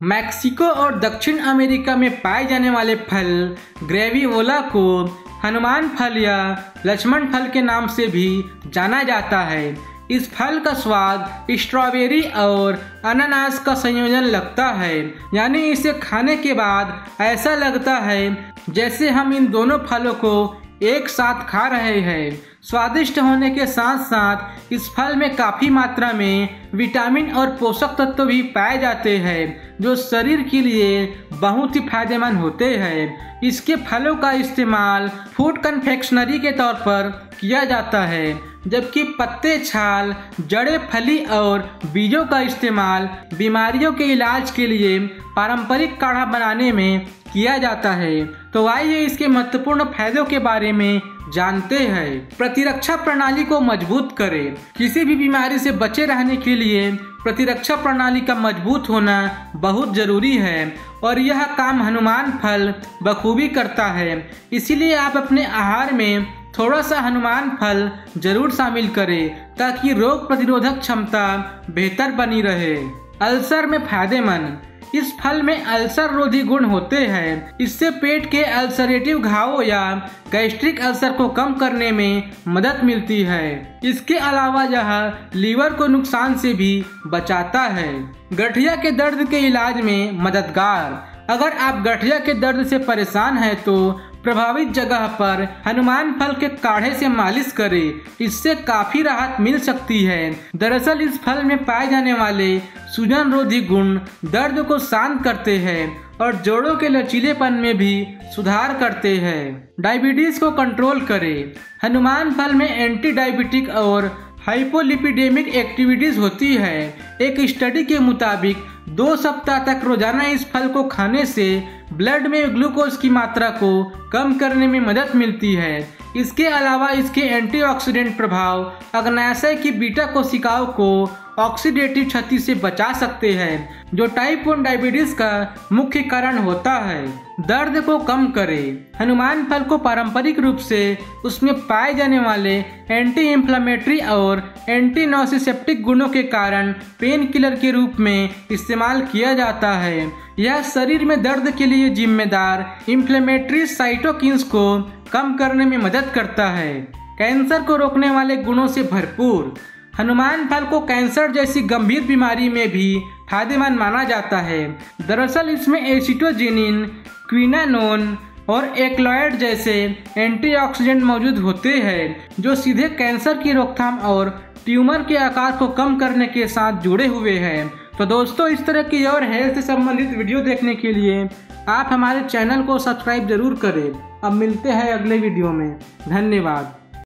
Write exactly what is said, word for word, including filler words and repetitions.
Mexico और दक्षिण America में पाए जाने वाले फल ग्रेवियोला को हनुमान फल या लक्ष्मण फल के नाम से भी जाना जाता है। इस फल का स्वाद स्ट्रॉबेरी और अनानास का संयोजन लगता है, यानी इसे खाने के बाद ऐसा लगता है जैसे हम इन दोनों फलों को एक साथ खा रहे हैं। स्वादिष्ट होने के साथ साथ इस फल में काफ़ी मात्रा में विटामिन और पोषक तत्व भी पाए जाते हैं, जो शरीर के लिए बहुत ही फायदेमंद होते हैं। इसके फलों का इस्तेमाल फूड कन्फेक्शनरी के तौर पर किया जाता है, जबकि पत्ते, छाल, जड़ें, फली और बीजों का इस्तेमाल बीमारियों के इलाज के लिए पारंपरिक काढ़ा बनाने में किया जाता है। तो आइए इसके महत्वपूर्ण फायदों के बारे में जानते हैं। प्रतिरक्षा प्रणाली को मजबूत करें। किसी भी बीमारी से बचे रहने के लिए प्रतिरक्षा प्रणाली का मजबूत होना बहुत जरूरी है और यह काम हनुमान फल बखूबी करता है। इसीलिए आप अपने आहार में थोड़ा सा हनुमान फल जरूर शामिल करें ताकि रोग प्रतिरोधक क्षमता बेहतर बनी रहे। अल्सर में फायदेमंद। इस फल में अल्सर रोधी गुण होते हैं। इससे पेट के अल्सरेटिव घावों या गैस्ट्रिक अल्सर को कम करने में मदद मिलती है। इसके अलावा यह लीवर को नुकसान से भी बचाता है। गठिया के दर्द के इलाज में मददगार। अगर आप गठिया के दर्द से परेशान हैं तो प्रभावित जगह पर हनुमान फल के काढ़े से मालिश करें, इससे काफी राहत मिल सकती है। दरअसल इस फल में पाए जाने वाले सूजन रोधी गुण दर्द को शांत करते हैं और जोड़ों के लचीलेपन में भी सुधार करते हैं। डायबिटीज को कंट्रोल करें। हनुमान फल में एंटी डायबिटिक और हाइपोलिपिडेमिक एक्टिविटीज होती है। एक स्टडी के मुताबिक दो सप्ताह तक रोजाना इस फल को खाने से ब्लड में ग्लूकोज की मात्रा को कम करने में मदद मिलती है। इसके अलावा इसके एंटीऑक्सीडेंट प्रभाव अग्नाशय की बीटा कोशिकाओं को ऑक्सीडेटिव क्षति से बचा सकते हैं, जो टाइप वन डायबिटीज का मुख्य कारण होता है। दर्द को कम करें। हनुमान फल को पारंपरिक रूप से उसमें पाए जाने वाले एंटी इंफ्लेमेटरी और एंटी नॉसिसेप्टिक गुणों के कारण पेन किलर के रूप में इस्तेमाल किया जाता है। यह शरीर में दर्द के लिए जिम्मेदार इंफ्लेमेटरी साइटोकिन्स को कम करने में मदद करता है। कैंसर को रोकने वाले गुणों से भरपूर। हनुमान फल को कैंसर जैसी गंभीर बीमारी में भी फायदेमंद माना जाता है। दरअसल इसमें एसिटोजिनिन, क्विनानोन और एक्लॉयड जैसे एंटीऑक्सीडेंट मौजूद होते हैं, जो सीधे कैंसर की रोकथाम और ट्यूमर के आकार को कम करने के साथ जुड़े हुए हैं। तो दोस्तों, इस तरह की और हेल्थ से संबंधित वीडियो देखने के लिए आप हमारे चैनल को सब्सक्राइब जरूर करें। अब मिलते हैं अगले वीडियो में। धन्यवाद।